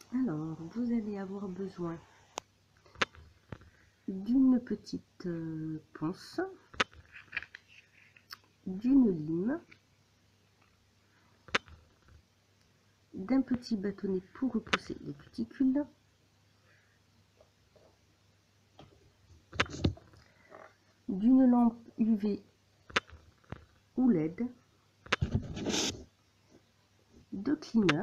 Alors, vous allez avoir besoin d'une petite ponce, d'une lime, d'un petit bâtonnet pour repousser les cuticules, d'une lampe UV ou LED, de cleaner,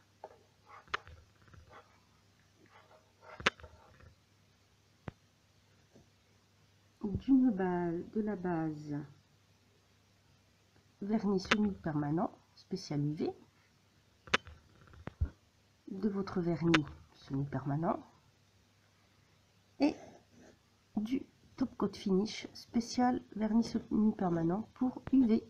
de la base vernis semi-permanent spécial UV, de votre vernis semi-permanent et du top coat finish spécial vernis semi-permanent pour UV.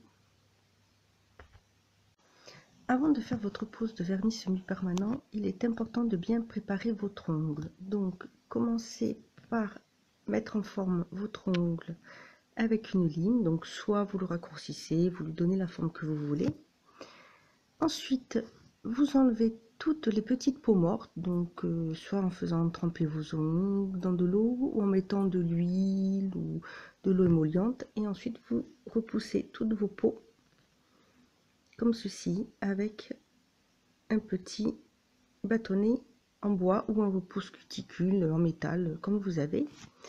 Avant de faire votre pose de vernis semi-permanent, il est important de bien préparer votre ongle. Donc, commencez par mettre en forme votre ongle avec une ligne. Donc, soit vous le raccourcissez, vous lui donnez la forme que vous voulez. Ensuite, vous enlevez toutes les petites peaux mortes, donc soit en faisant tremper vos ongles dans de l'eau ou en mettant de l'huile ou de l'eau émolliente. Et ensuite, vous repoussez toutes vos peaux comme ceci avec un petit bâtonnet en bois ou un repousse cuticule en métal comme vous avez.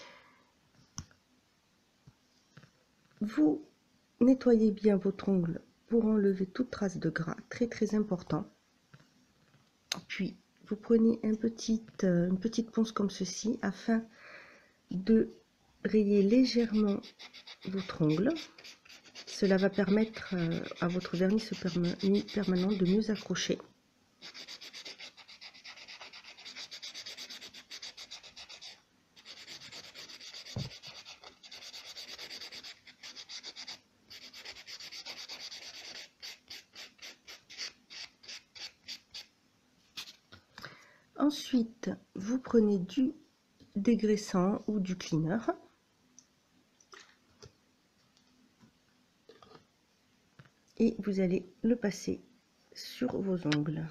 Vous nettoyez bien votre ongle pour enlever toute trace de gras, très important. Puis vous prenez une petite ponce comme ceci afin de rayer légèrement votre ongle. Cela va permettre à votre vernis permanent de mieux accrocher. Ensuite, vous prenez du dégraissant ou du cleaner et vous allez le passer sur vos ongles.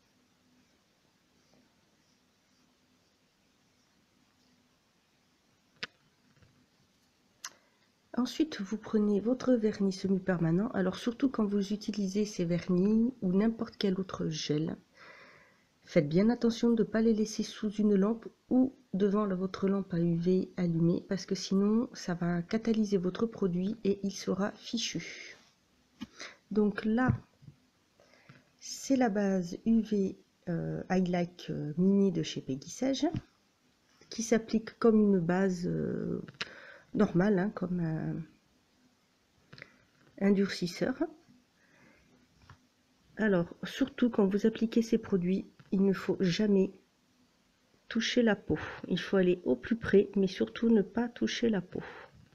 Ensuite, vous prenez votre vernis semi-permanent. Alors surtout quand vous utilisez ces vernis ou n'importe quel autre gel, faites bien attention de ne pas les laisser sous une lampe ou devant votre lampe à UV allumée parce que sinon ça va catalyser votre produit et il sera fichu. Donc là, c'est la base UV Highlight Mini de chez Peggy Sage qui s'applique comme une base normale, hein, comme un durcisseur. Alors, surtout quand vous appliquez ces produits, il ne faut jamais toucher la peau. Il faut aller au plus près, mais surtout ne pas toucher la peau.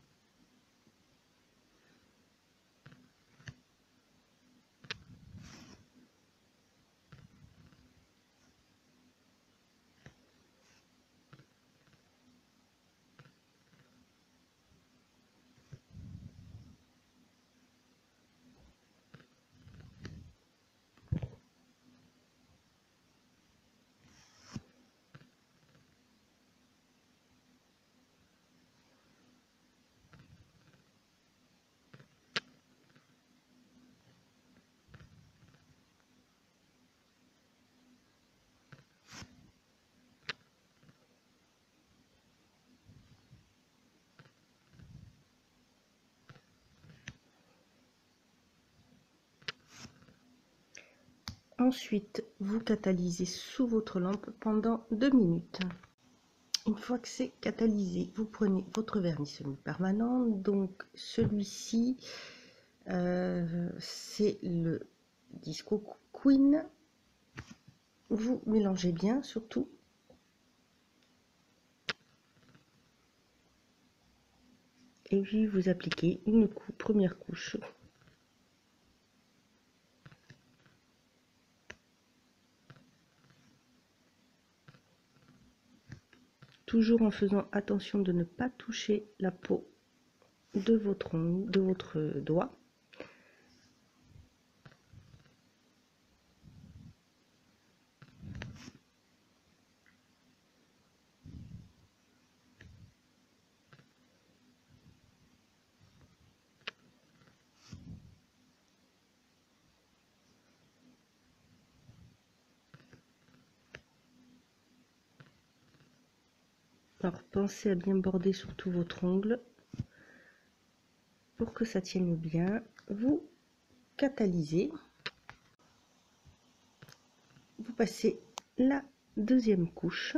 Ensuite, vous catalysez sous votre lampe pendant 2 minutes. Une fois que c'est catalysé, vous prenez votre vernis semi-permanent. Donc celui-ci, c'est le Disco Queen. Vous mélangez bien surtout. Et puis vous appliquez une première couche. Toujours en faisant attention de ne pas toucher la peau de votre ongle, de votre doigt. Alors pensez à bien border surtout votre ongle pour que ça tienne bien. Vous catalysez, vous passez la deuxième couche.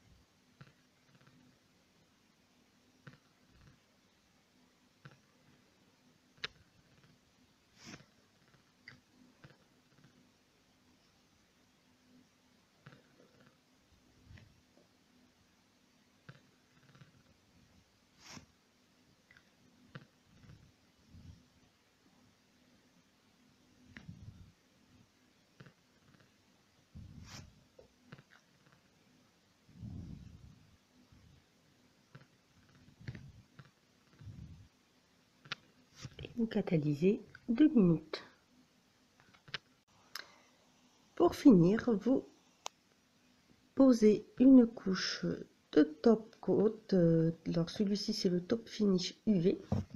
Vous catalysez 2 minutes. Pour finir, vous posez une couche de top coat. Alors celui-ci c'est le top finish UV.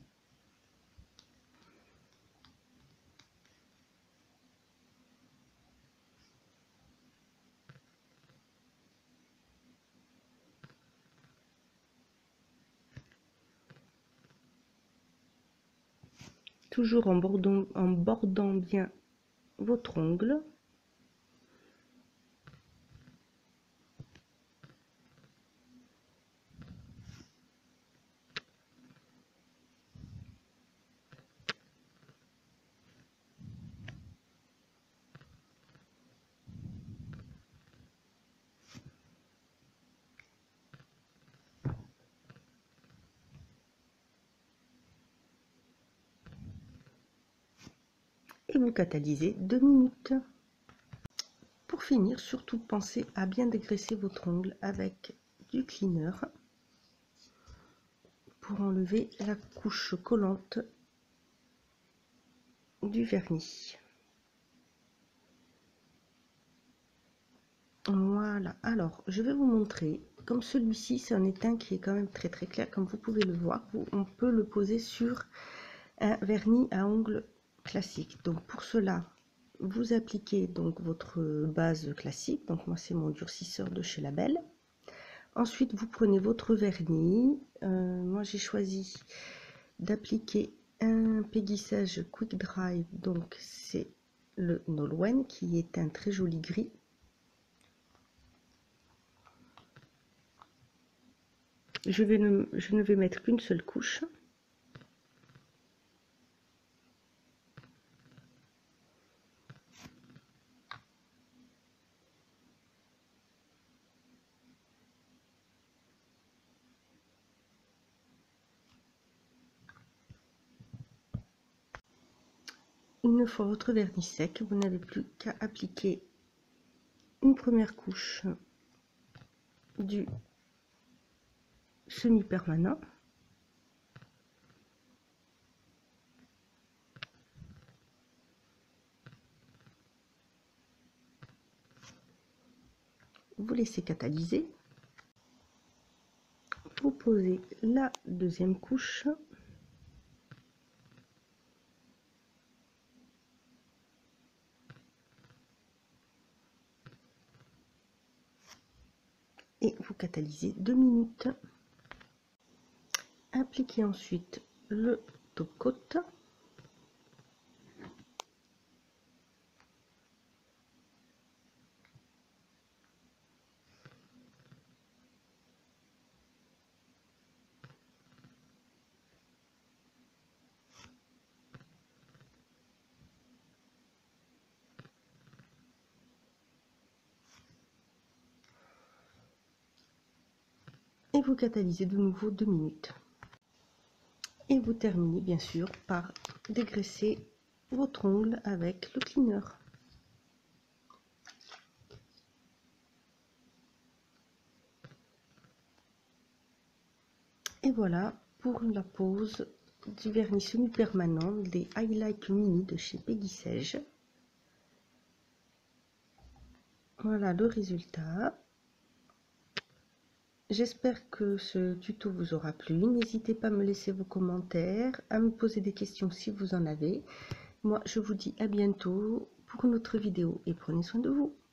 Toujours en bordant bien votre ongle. Et vous catalysez 2 minutes. Pour finir, surtout pensez à bien dégraisser votre ongle avec du cleaner pour enlever la couche collante du vernis. Voilà, alors je vais vous montrer, comme celui-ci c'est un étain qui est quand même très clair, comme vous pouvez le voir, on peut le poser sur un vernis à ongles classique. Donc pour cela, vous appliquez donc votre base classique, donc moi c'est mon durcisseur de chez Label. Ensuite vous prenez votre vernis, moi j'ai choisi d'appliquer un péguissage Quick Dry, donc c'est le Nolwenn qui est un très joli gris. Je ne vais mettre qu'une seule couche. Une fois votre vernis sec, vous n'avez plus qu'à appliquer une première couche du semi-permanent. Vous laissez catalyser. Vous posez la deuxième couche. Et vous catalysez 2 minutes. Appliquez ensuite le top coat. Et vous catalysez de nouveau 2 minutes. Et vous terminez bien sûr par dégraisser votre ongle avec le cleaner. Et voilà pour la pose du vernis semi-permanent des Highlight Mini de chez Péguissage. Voilà le résultat. J'espère que ce tuto vous aura plu. N'hésitez pas à me laisser vos commentaires, à me poser des questions si vous en avez. Moi, je vous dis à bientôt pour une autre vidéo et prenez soin de vous.